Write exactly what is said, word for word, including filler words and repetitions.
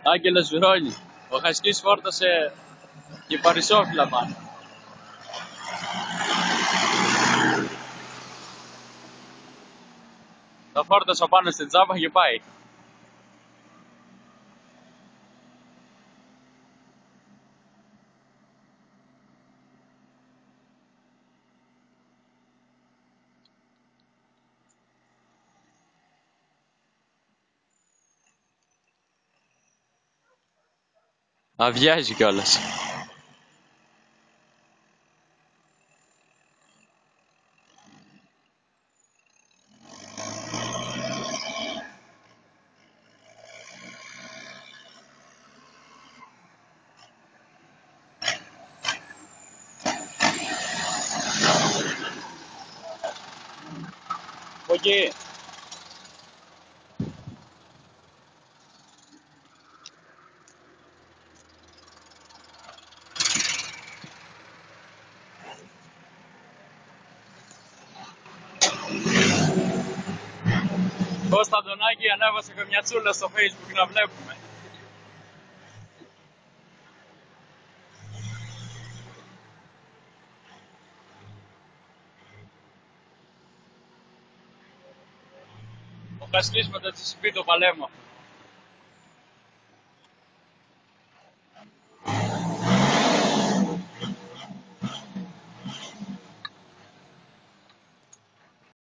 Άγγελος Βυρώνη. Ο Χασκής φόρτωσε και παρισόφυλλα πάνω. Τα φόρτωσα πάνω στην τσάπα και πάει. Αδειάζει κιόλας. Από εκεί. Κώστα Αντωνάκη ανέβασε και μια τσούλα στο Facebook να βλέπουμε. Ο Χασκής με το τσισιπί το παλέμο.